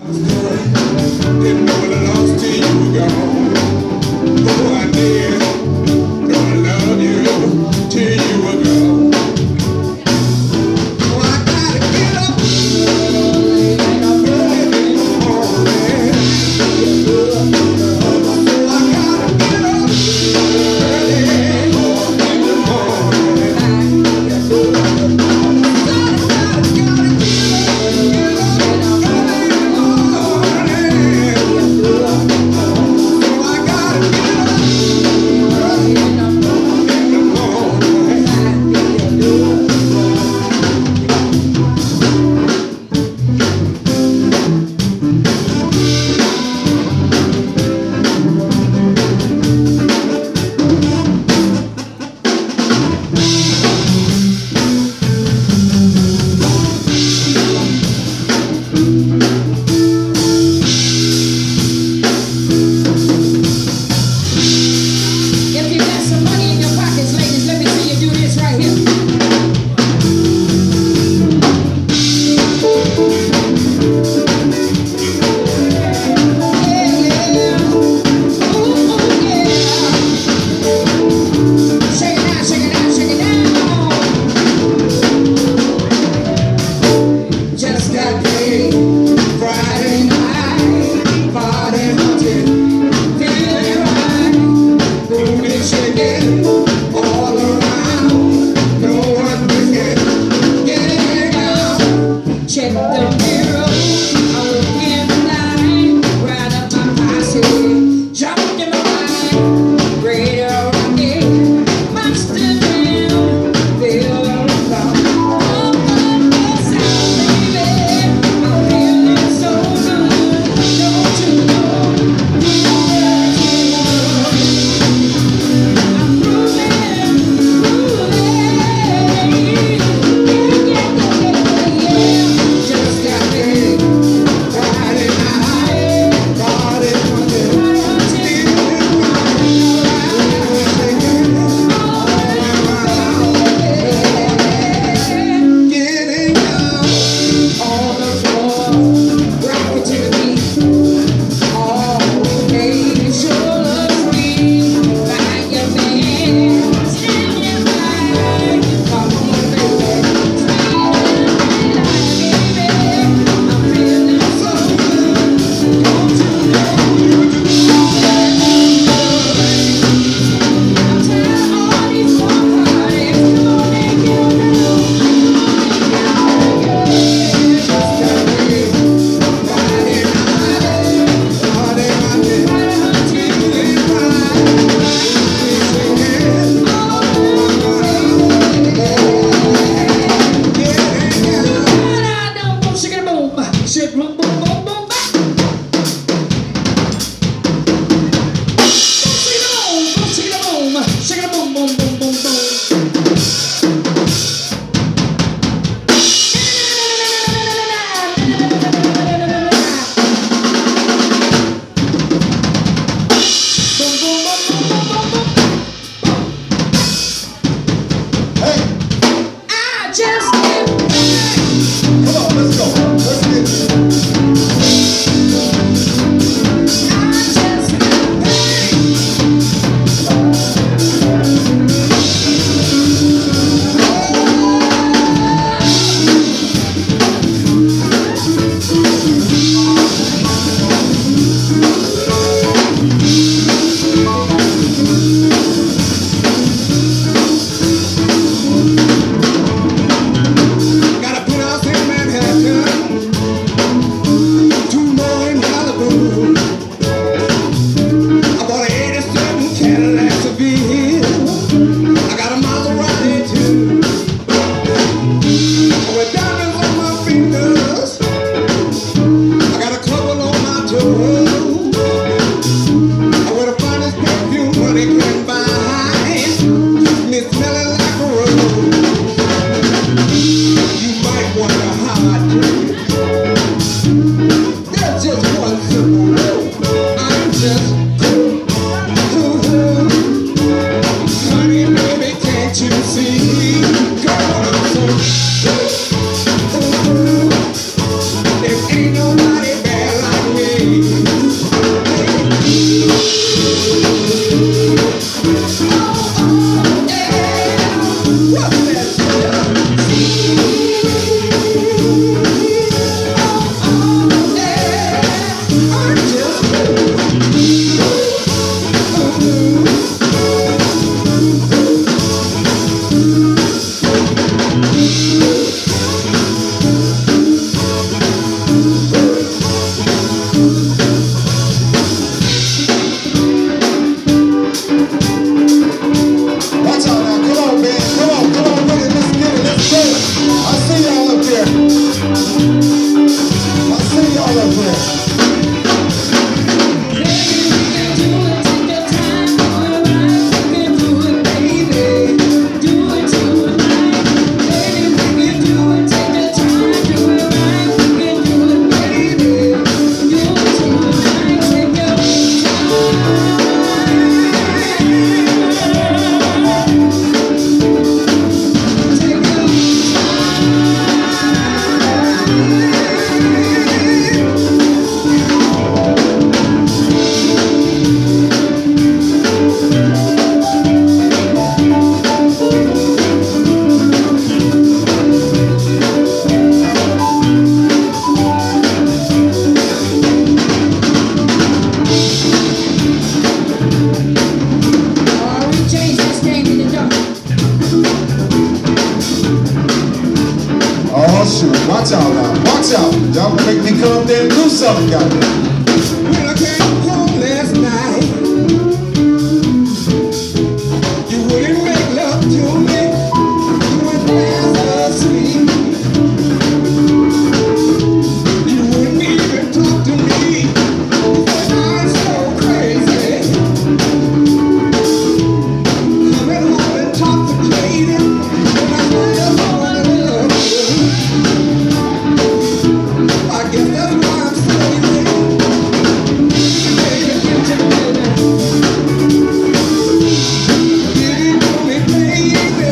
Didn't know what I lost till you were gone. Oh, I did. Know I love you till you were gone. Oh, I gotta get up early in the morning. Oh, I gotta get up early in the morning. Ain't nobody better. something, goddamn. When I came home last night, you wouldn't make love to me. You went fast asleep. You wouldn't even talk to me. You said I'm so crazy. Coming home intoxicated. When I find out I wanna love you. I guess that's why I'm saying it. Baby, get to me. Give it to me, baby.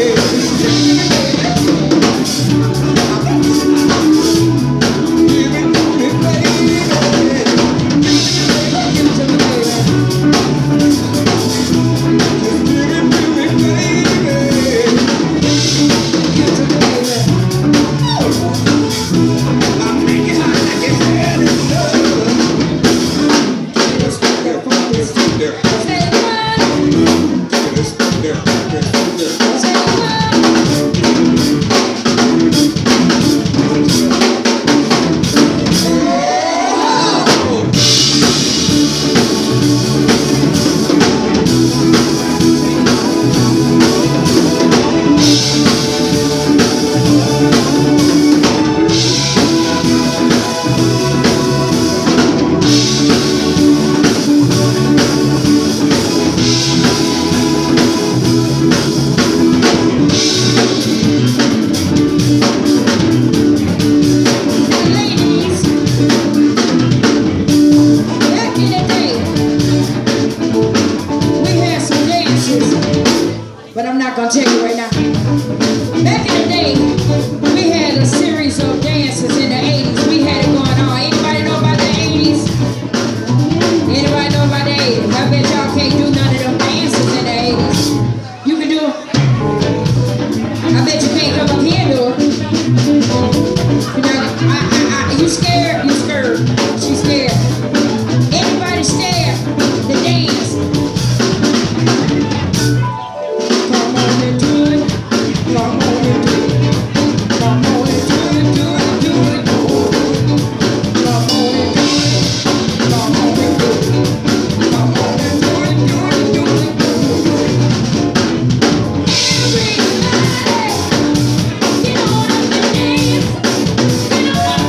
Give it to me, baby. Get to me. Just give it to me, baby. Get to me. I'm making hot like it's hell in love. Let's go there, let's go there. Let's go there, let's go there. Ladies, back in the day, we had some dances, but I'm not gonna tell you right now. Back in the day, we had a series of dances in the 80s. We had it going on. Anybody know about the 80s? Anybody know about the 80s? I bet y'all can't do none of them dances in the 80s. You can do it. I bet you can't come up here and do it. You know, you scared? You scared? She's scared. Anybody scared to dance? Come on and do it. Come on and do it. Come on and do it, do it, do it. Come on and do it. Come on and do it. Come on and do it, do it, do it. Everybody, get on up and dance. Get on up,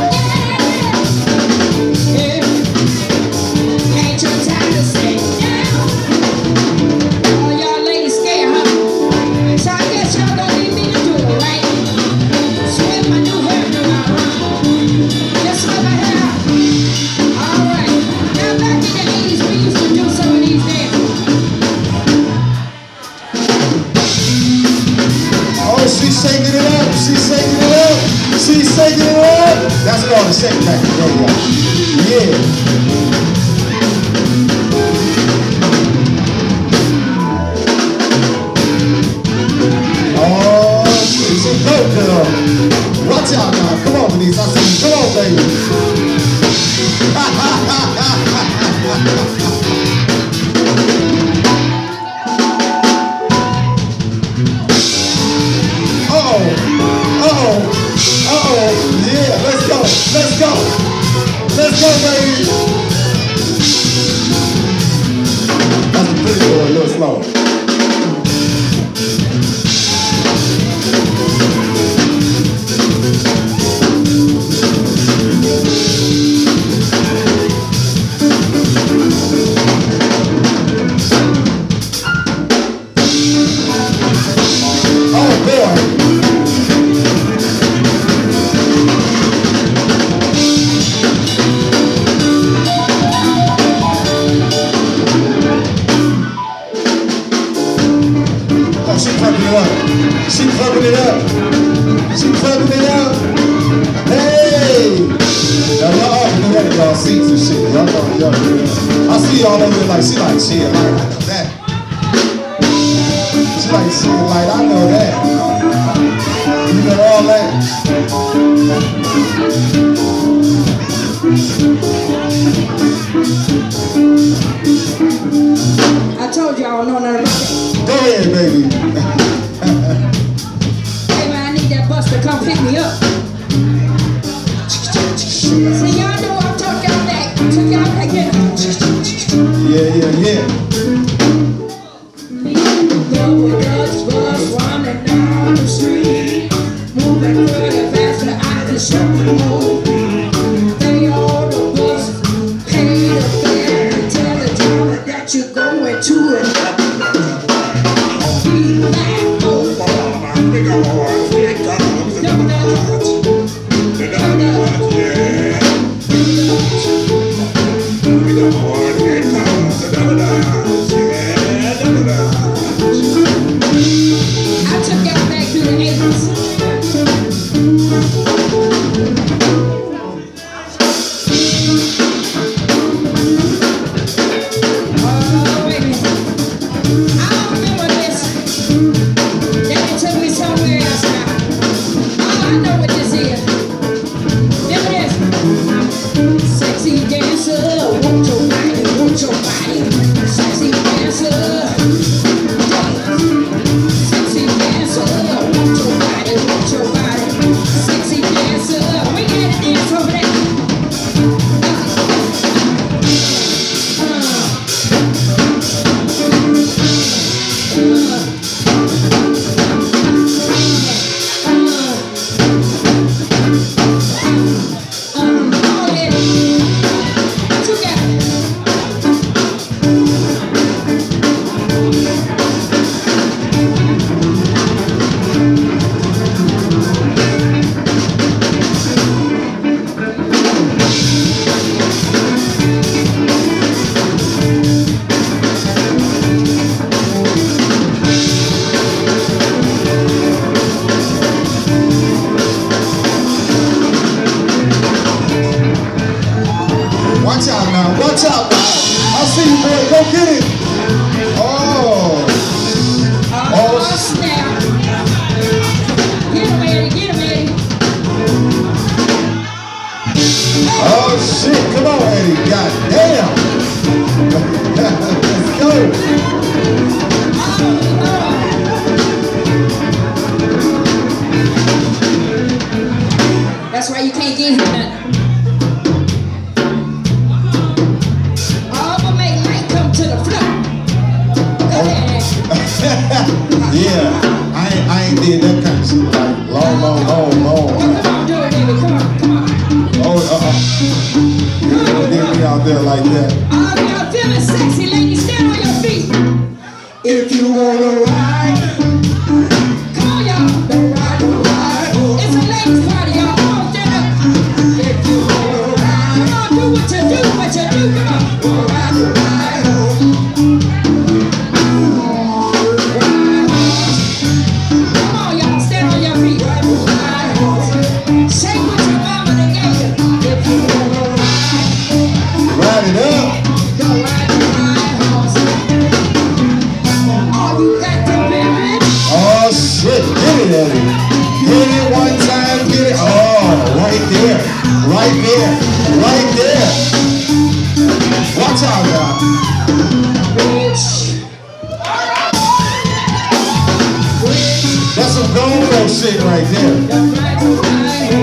yeah. Ain't your time to sit down. All y'all ladies scared, huh? So I guess y'all gonna leave me to do it, right? Swim my new hairdo out, huh? Just swim my hair out. All right. Now back in the 80s, we used to do some of these dances. Oh, she's shaking it up. She's shaking it up. She's shaking it up. That's called a shake back. There you go. Yeah. Oh, she's a good girl. Watch out now. Come on, Denise. I see you. Come on, baby. Uh-oh. Uh-oh. Uh-oh. Yeah, let's go. Let's go. Let's go, baby. That's a pretty boy, a little slow. Oh, boy. Oh, she pumping it up. She pumping it up. She pumping it up. Hey! Now y'all all do that in y'all seats and shit. Y'all do that. I see y'all over there like, she like, shit, like, I know that. She like, shit, like, I know that. You know all that. I told you I don't know none of that. Go ahead, baby. Hey man, I need that bus to come pick me up. See, y'all know I'm talking Watch out now. I see you, boy. Go get it. Oh. Oh, snap. Get him, Eddie. Get him, Eddie. Oh, shit. Come on, Eddie. God damn. Let's go. That's why you can't get him nothing. Yeah, I ain't did that kind of shit like long. Well, come on, do it, baby. Come on. Oh, you don't get me out there like that. Oh, y'all feeling sexy, ladies. Stand on your feet. If you wanna ride, Come on, y'all. don't ride. It's a ladies' party, y'all. Come on, stand up. If you wanna ride, Come on, do what you do. Come on. ride. Come on, y'all. Stand on your feet. Shake what your mama done gave you. If you wanna Ride it up. go ride the horse. All you got to baby. Oh shit, get it, Eddie. Get it one time, get it. Oh, right there. Watch out now. That's some go-go shit right there.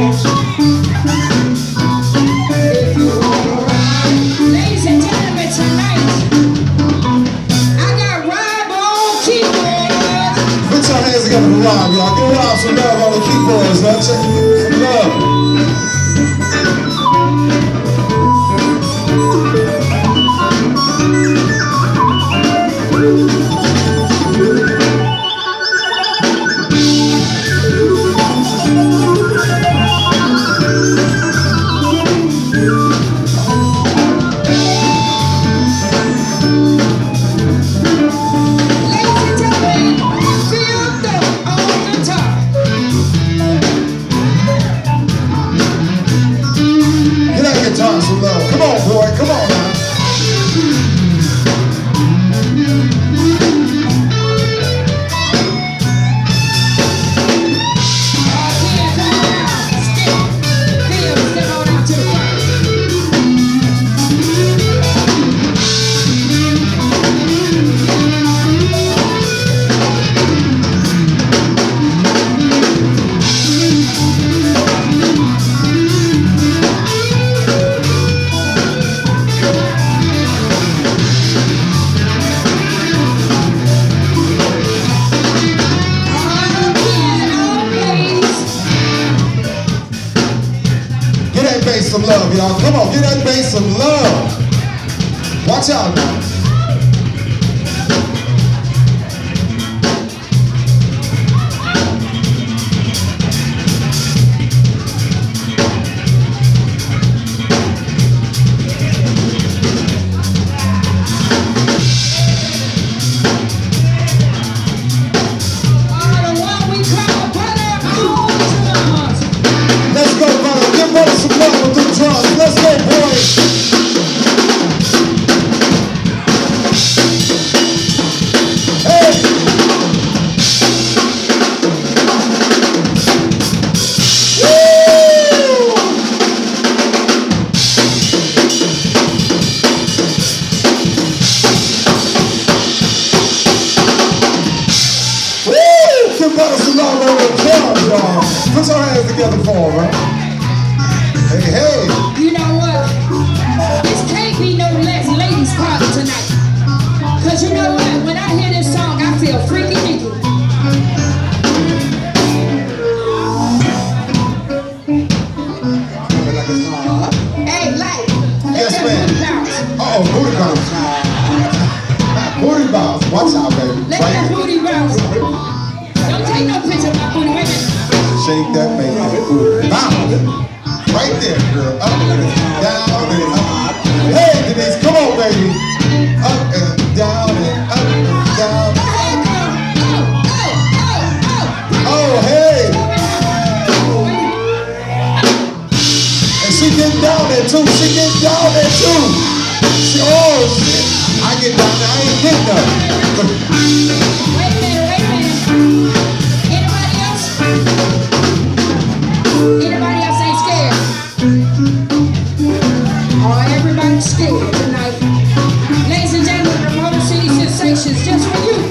Ladies and gentlemen, tonight I got Rob on keyboard. Put your hands together for Rob, y'all. Give Rob some love on the keyboards, man. Check it. Some love. Ladies and gentlemen, feel the on the top. Get that guitar some love. Come on, boy. Come on now. Step on out to the front. Get that bass some love, y'all. Come on, get that bass some love. Watch out now. The one we call brother on drums. Let's go, brother. Give brother some love with the drums. Let's go, boys. together for her, right? Hey, hey. You know what? This can't be no less ladies' party tonight. Cause you know what? When I hear this song, I feel freaky dicky. Hey, like, Yes, ma'am. Uh-oh, booty bounce. Booty bounce. Watch out, baby. Let that booty bounce. Don't take no picture of my booty. Wait a minute. Shake that, make that booty bounce. Right there, girl. Up and down and up. Hey, Denise, come on, baby. Up and down and up and down. Oh, hey. And she getting down there too. She getting down there too. Oh, shit. I get down there. I ain't getting nothing. Wait a minute. Anybody else? Anybody else ain't scared? Oh, everybody's scared tonight. Ladies and gentlemen, the Motor City Sensations, just for you.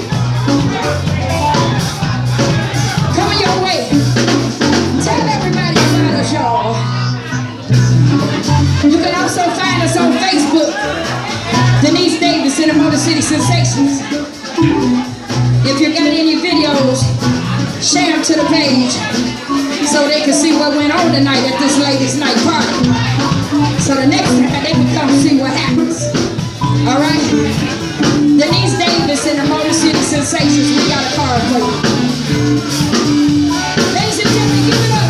Coming your way. Tell everybody about us, y'all. You can also find us on Facebook. Denise Davis and the Motor City Sensations. If you got any videos, share them to the page so they can see what went on tonight at this ladies' night party. So the next time they can come see what happens. Alright? Denise Davis and the Motor City Sensations, we got a card for you. Ladies and gentlemen, give it up.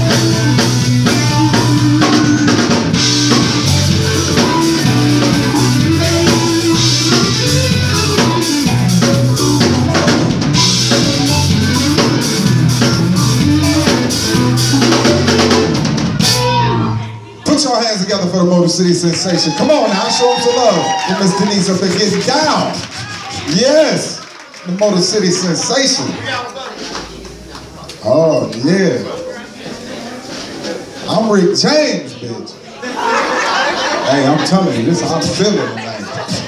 Put your hands together for the Motor City Sensation. Come on now, show them some love. And Miss Denise up there getting down. Yes, the Motor City Sensation. Oh, yeah. I'm Rick James, bitch. Hey, I'm telling you, this is how I'm feeling tonight.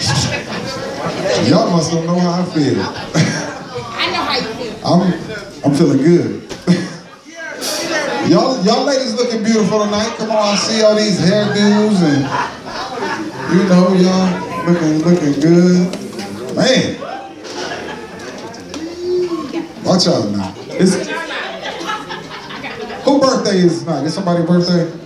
Y'all must don't know how I feel. I know how you feel. I'm feeling good. Y'all ladies looking beautiful tonight. Come on, I see all these hairdos and you know, y'all looking good. Man. Watch out now. Who birthday is tonight? Is somebody's birthday?